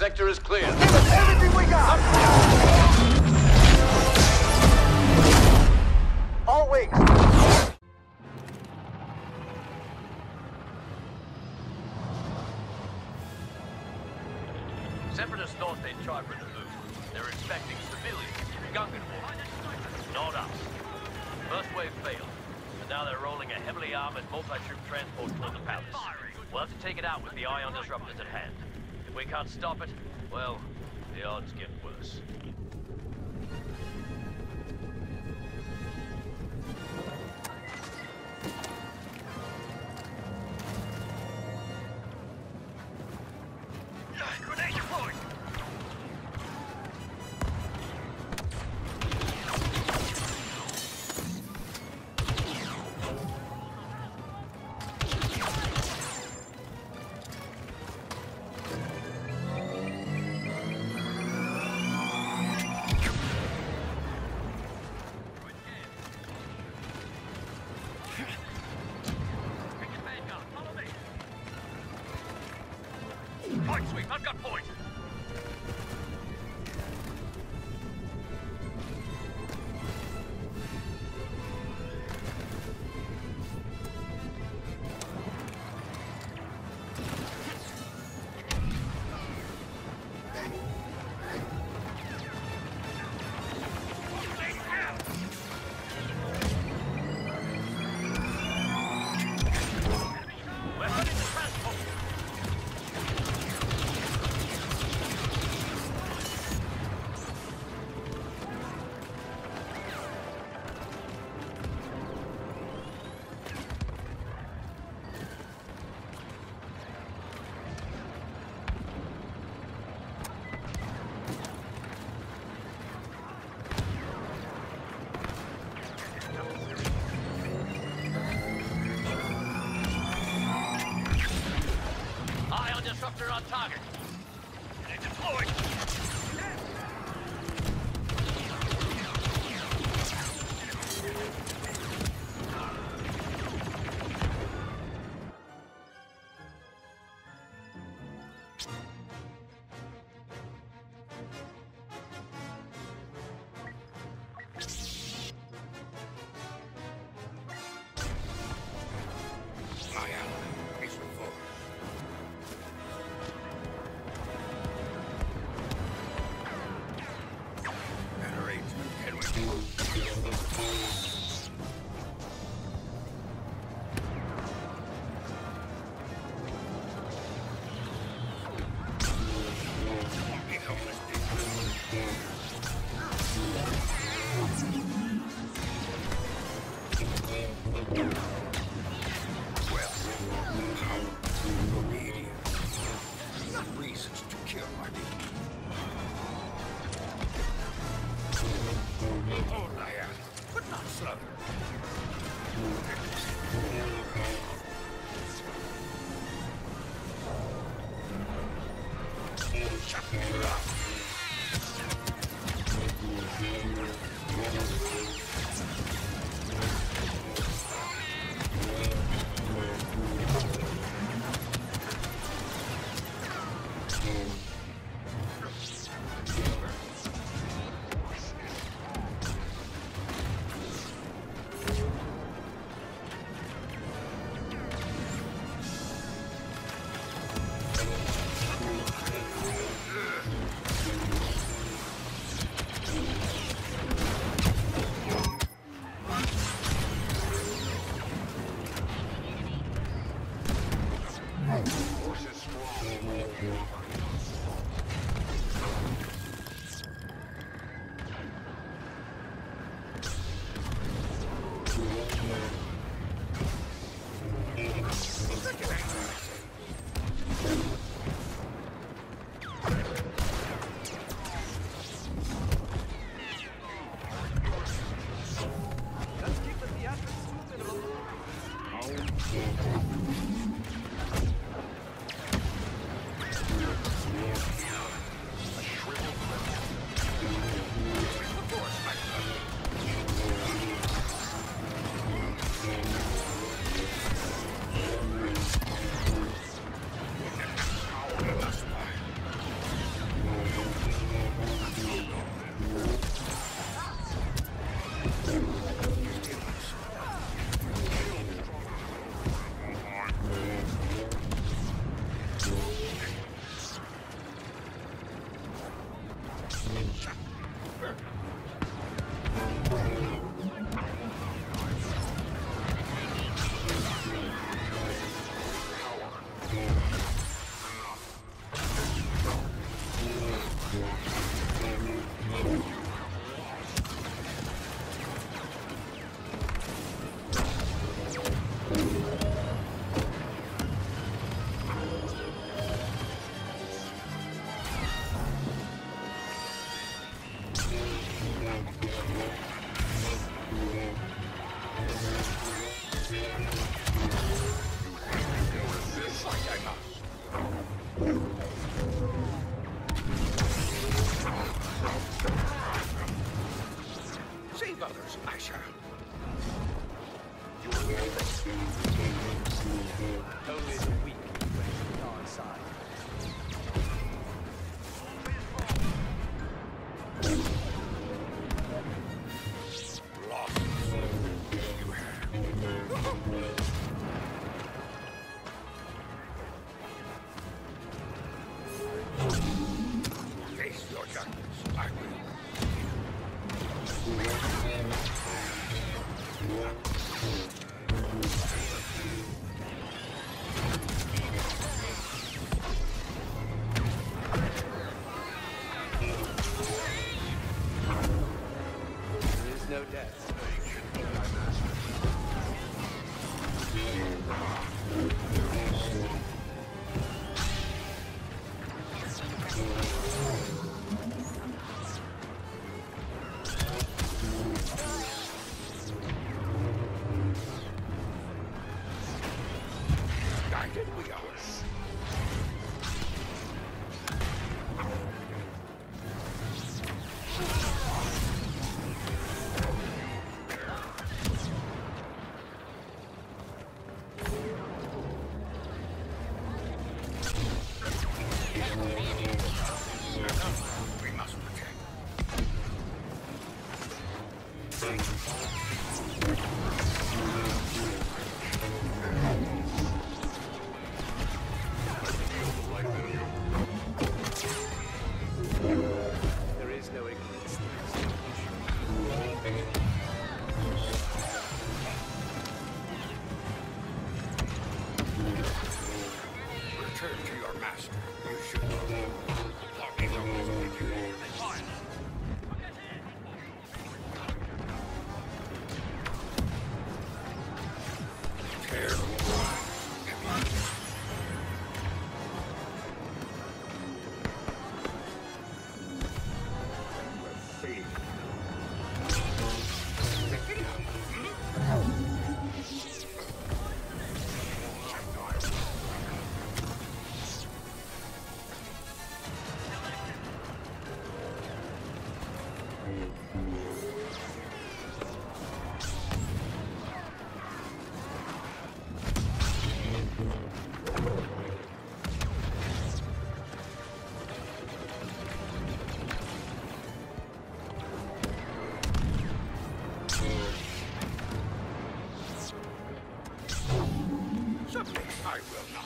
sector is clear. Give us everything we got! All wings. Separatists thought they'd try for the move. They're expecting civilians, Gungan war. Not us. First wave failed, but now they're rolling a heavily armored multi-troop transport toward the palace. We'll have to take it out with the ion disruptors at hand. If we can't stop it, well, the odds get worse. Grenade deployed! Point sweep, I've got point! Disruptor on target. They deployed. darkness, I will. There is no death. Guided we are. We must protect. There is no ignorance. Return to your master. You should know. Logging up is what you do. Terrible. Subject, I will not.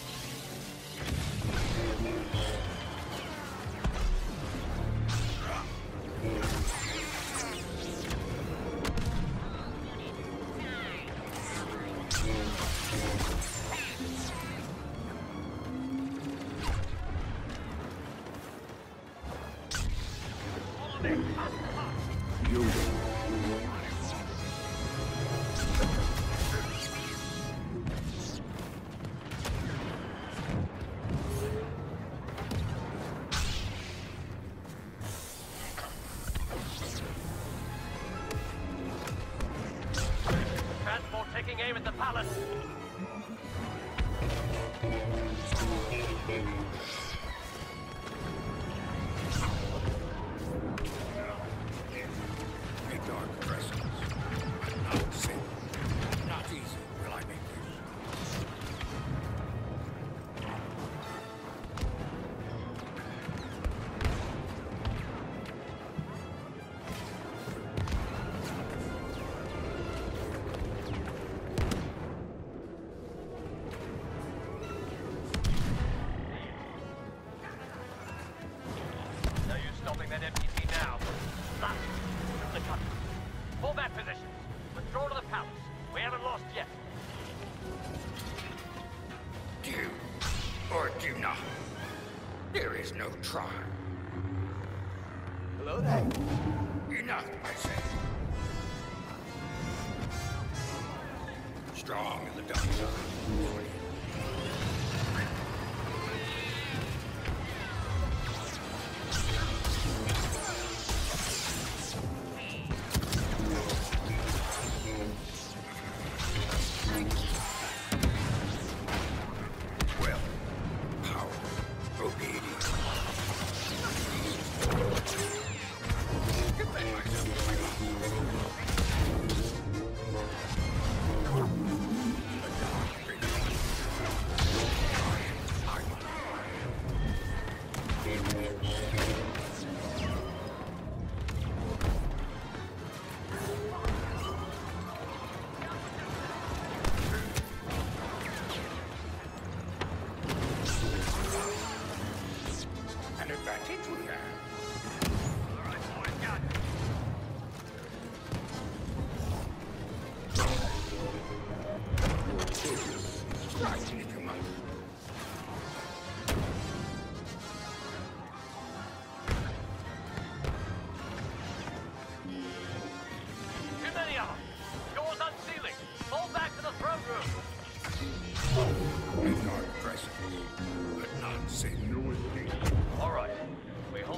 Transport taking aim at the palace. A dark presence. Not sin. Not easy will I make use. No use stopping that MPT now. Stop. The cut. Pull back positions. Withdraw to the palace. We haven't lost yet. Do or do not. There is no trial. Hello there. Enough, I say. Strong in the dark side. Well, power, obedience. Defend An advantage we have.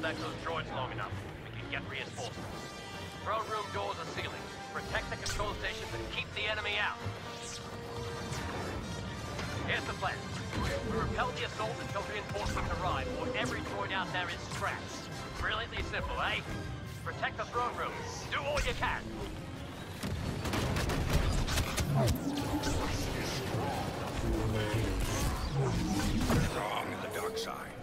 back those droids long enough, we can get reinforcements. Throne room doors are sealing. Protect the control stations and keep the enemy out. Here's the plan. We repel the assault until reinforcements arrive, or every droid out there is scrapped. Brilliantly simple, eh? Protect the throne room. Do all you can. Wrong in the dark side.